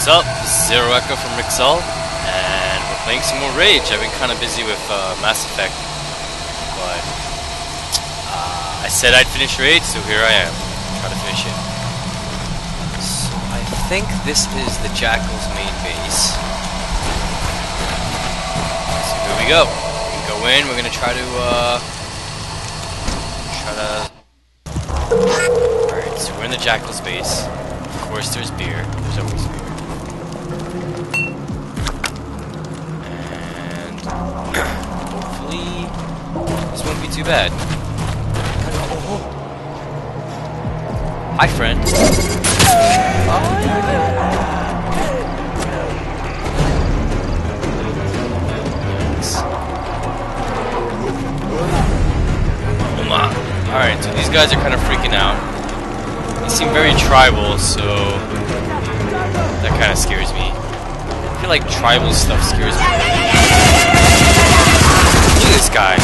What's up? Zero Echo from Rixel, and we're playing some more Rage. I've been kind of busy with Mass Effect, but I said I'd finish Rage, so here I am. Try to finish it. So I think this is the Jackal's main base. So here we go. We go in. We're gonna try to Alright, so we're in the Jackal's base. Of course, there's beer. There's always beer. And hopefully this won't be too bad. Hi, friend. Alright, so these guys are kind of freaking out. They seem very tribal, so that kind of scares me. I feel like tribal stuff scares me. Look at this guy.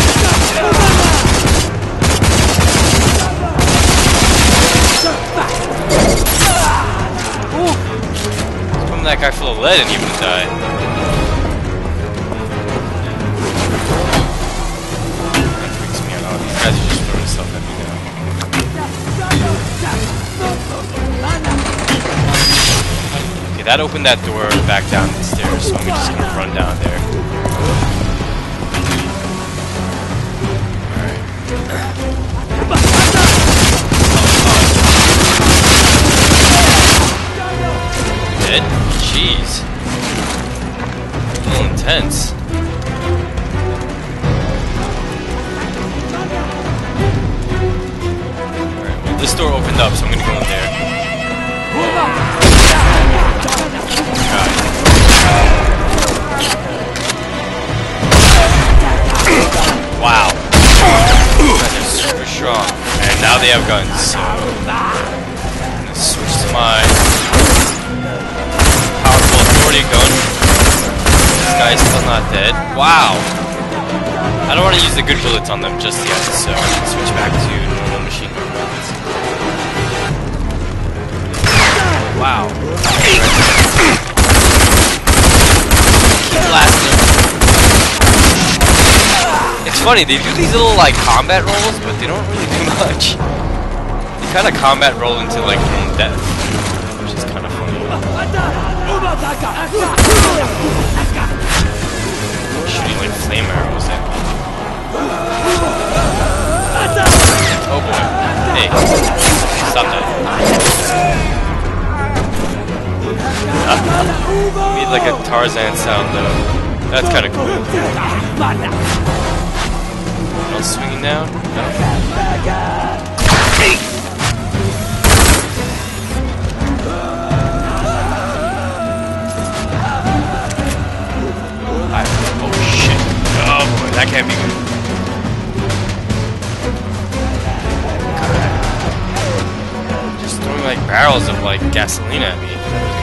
Ooh. Put that guy full of lead and he would die. These guys are just throwing stuff at me now. Okay, that opened that door back down the stairs, so I'm just gonna run down there. Alright. Dead? Jeez. A little intense. This door opened up, so I'm gonna go in there. Wow. These guys are super strong. And now they have guns, so I'm gonna switch to my powerful authority gun. This guy's still not dead. Wow. I don't want to use the good bullets on them just yet, so I can switch back to normal machine gun bullets. Wow. Keep blasting. It's funny, they do these little like combat rolls, but they don't really do much. They kind of combat roll into like their own death, which is kind of funny. Shooting like flame arrows at me. Oh boy. Hey. Stop that. Made like a Tarzan sound though. That's kind of cool. Anyone else swinging down? No? Oh shit. Oh boy, that can't be good. God. Just throwing like barrels of like gasoline at me.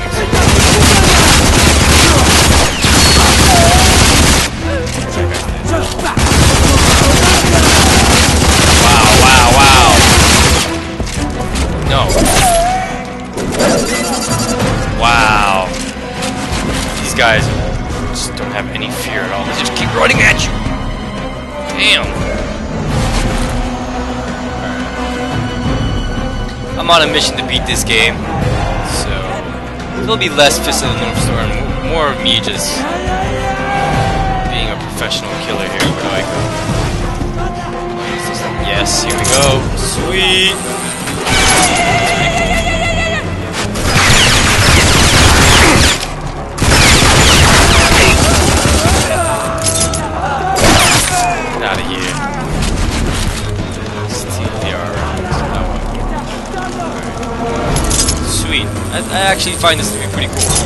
Wow. No. Wow. These guys just don't have any fear at all. They just keep running at you. Damn. I'm on a mission to beat this game, so there'll be less Fist of the North Star and more of me just being a professional killer here. Where do I go? Yes, here we go. Sweet. Get out of here. Sweet. I actually find this to be pretty cool.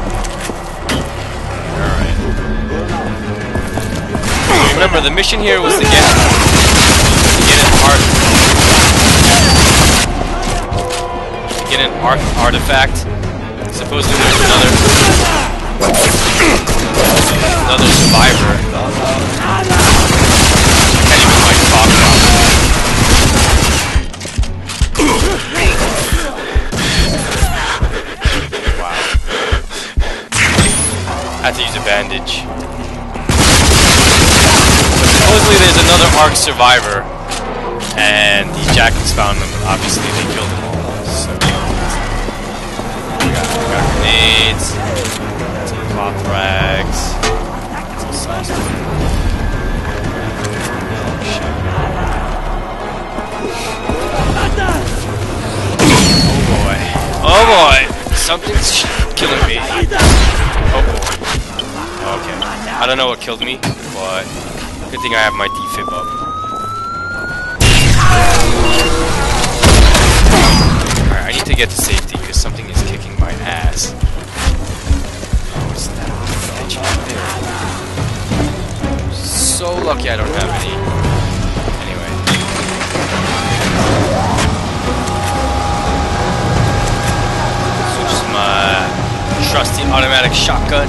Alright. Remember, the mission here was to get an artifact. Supposedly there's another survivor. Can't even like talk about it. Wow. bandage. Supposedly there's another Ark survivor, and the jackals found them, but obviously they killed them all. So we got grenades, some cloth rags, some sauce. Oh boy, something's killing me. Oh boy. Okay, I don't know what killed me, but good thing I have my defib up. Alright, I need to get to safety because something is kicking my ass. What's that bitch out there? So lucky I don't have any. Anyway. Switch to my trusty automatic shotgun.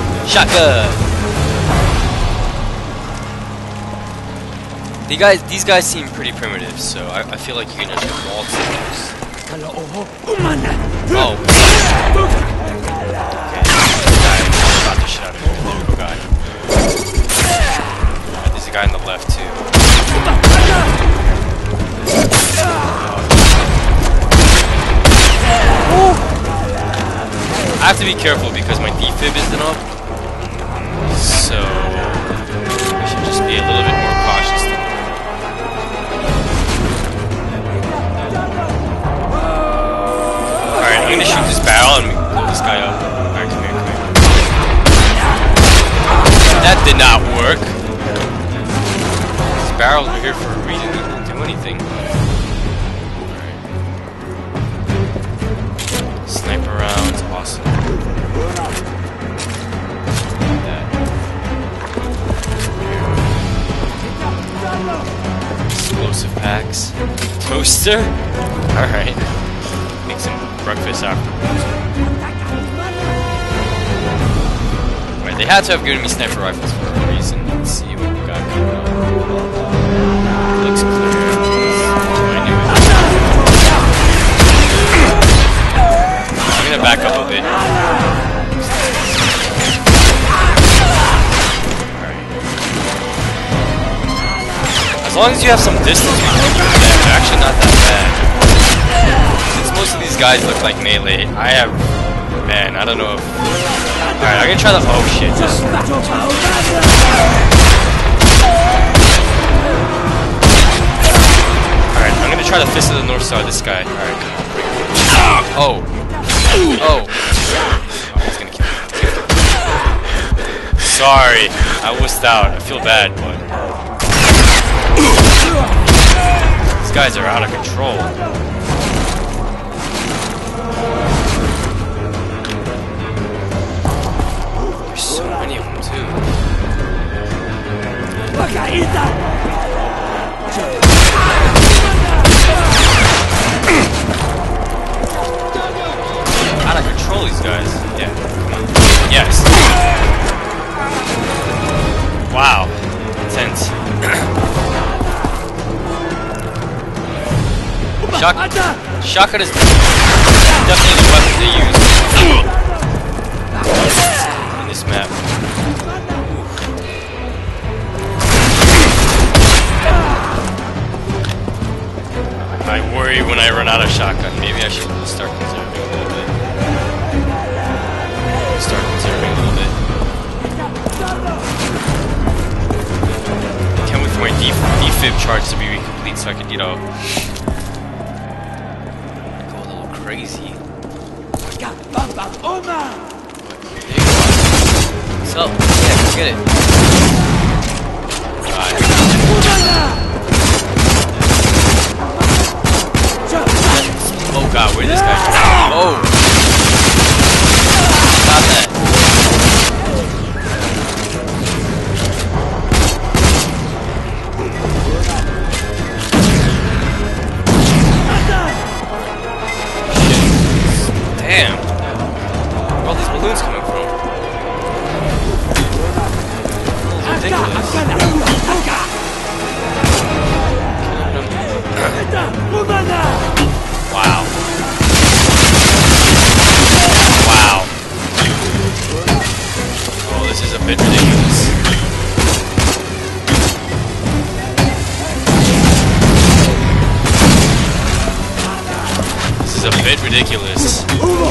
These guys seem pretty primitive, so I feel like you can just waltz in those. Oh. Okay. Shot the shit out of me. There we go, guy. Right, there's a guy on the left too. I have to be careful because my defib isn't up. So we should just be a little bit more cautious. Alright, I'm gonna shoot this barrel and blow this guy up. Alright, come here. That did not work. These barrels are here for a reason, they didn't do anything. Alright. Sniper rounds, awesome. Explosive packs. Toaster? Alright. Make some breakfast afterwards. Right, they had to have given me sniper rifles for a reason. Let's see what we got coming up. Looks clear. I knew it. I'm gonna back up a bit. As long as you have some distance between you and them, they're actually not that bad. Since most of these guys look like melee, I have... Man, I don't know if... Alright, I'm gonna try the... Oh shit. Alright, I'm gonna try the Fist of the North Star this guy. Alright, come on, bring it. Oh. Oh. Oh, he's gonna kill me. Sorry, I wussed out. I feel bad, but... These guys are out of control. There's so many of them too. Out of control, these guys. Yeah, come on. Yes. Wow. Intense. Shotgun is definitely the weapon they use in this map. I worry when I run out of shotgun. Maybe I should start conserving a little bit. Can't wait for my defib charge to be complete so I can, you know, crazy. So, yeah, get it. Oh god, where did this guy go? Oh! Stop that. Damn! Where are all these balloons coming from? Ridiculous. a bit ridiculous.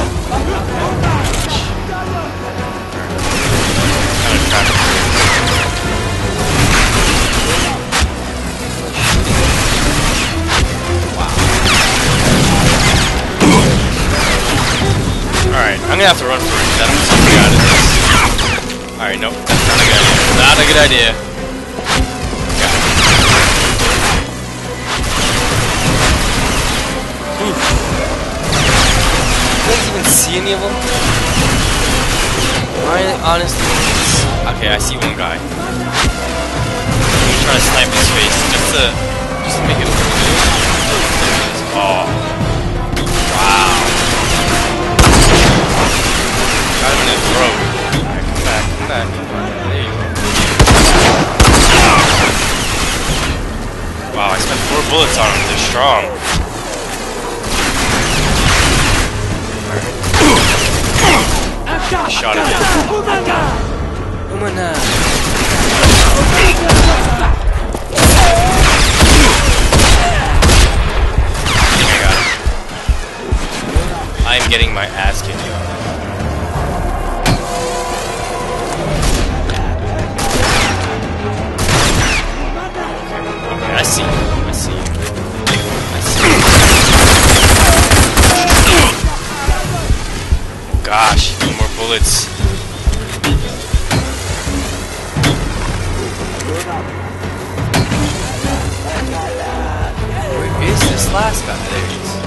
Alright, I'm gonna have to run for it. I'm just getting out of this. Alright, nope, that's not a good idea. Not a good idea. I didn't even see any of them. Honestly, okay, I see one guy. I'm gonna try to snipe his face just to make it look good. Oh, wow! Got him in the throat. Alright, come back, come back. There you go. Wow, I spent 4 bullets on him. They're strong. Shot him. Umana. I got him. I am getting my ass kicked. Okay, I see you. I see you. I see you. Oh gosh. Bullets. Where is this last guy? There he is.